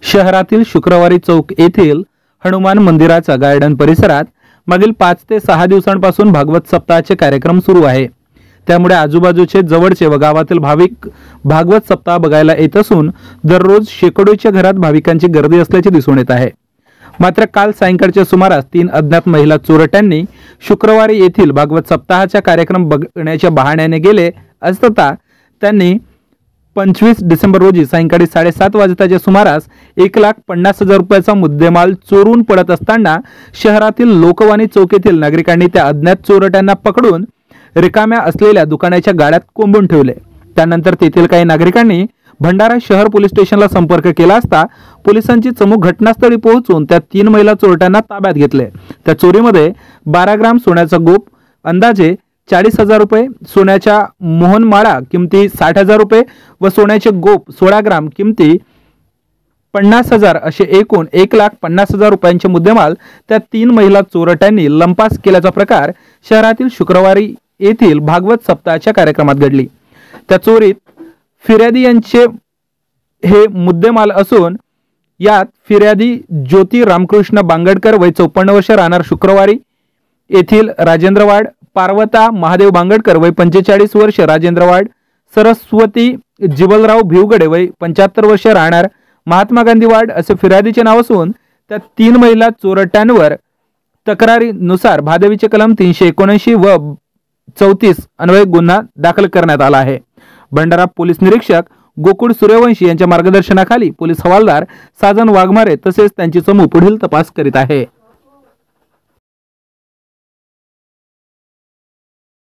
शहरातील शुक्रवारी चौक येथील हनुमान मंदिराच्या गार्डन परिसरात मागील 5 ते 6 दिवसांपासून भागवत सप्ताहाचे कार्यक्रम सुरू आहे। त्यामुळे आजूबाजूचे जवळचे व गावातील भाविक भागवत सप्ताह बघायला येत असून दररोज शेकडोच्या घरात भाविकांची गर्दी असल्याचे दिसून येत आहे। मात्र काल सायंकाळच्या सुमारास 3 अज्ञात महिला चोरट्यांनी शुक्रवारी येथील भागवत सप्ताहाचा कार्यक्रम बघण्याच्या बहाण्याने गेले असता त्यांनी 25 डिसेंबर रोजी सायंकाळी 7:30 वाजताच्या सुमारास 1,50,000 रुपयाचा मुद्देमाल चोरून पडत असताना शहरातील लोकवाणी चौक येथील नागरिकांनी त्या अज्ञात चोरट्यांना पकडून रिकाम्या असलेल्या दुकानाच्या गाड्यात कोंबून ठेवले। त्यानंतर तेथील काही नागरिकांनी भंडारा शहर पोलीस स्टेशनला संपर्क केला असता पोलिसांची चमूक घटनास्थळी पोहोचून त्या 3 महिला चोरट्यांना ताब्यात घेतले। त्या चोरीमध्ये 12 ग्राम सोन्याचा गोप अंदाजे 40,000 रुपये, सोन्याच्या मोहनमाळा किमती 60,000 रुपये व सोन्याचे गोप 16 ग्राम किमती 50,000 असे एकूण 1,50,000 रुपयांचे मुद्देमाल त्या 3 महिला चोरट्यांनी लंपास केल्याचा प्रकार शहरातील शुक्रवारी येथील भागवत सप्ताहाच्या कार्यक्रमात घडली। त्या चोरीत फिर्यादी यांचे हे मुद्देमाल असून यात फिर्यादी ज्योती रामकृष्ण बांगडकर वय 54 वर्ष राहणार शुक्रवारी येथील राजेंद्रवाड, पार्वता महादेव बांगडकर वय 45 वर्ष राजेंद्रवाड, सरस्वती जिबलराव भिवगडे वय 75 वर्ष राहणार महात्मा गांधी वाड असे फिर्यादीचे नाव असून त्या 3 महिला चोरट्यांवर तक्रारीनुसार भादवीचे कलम 379 व 34 अन्वये गुन्हा दाखल करण्यात आला आहे। भंडारा पोलीस निरीक्षक गोकुळ सूर्यवंशी यांच्या मार्गदर्शनाखाली पोलीस हवालदार साजन वाघमारे तसेच त्यांची चमू पुढील तपास करीत आहे।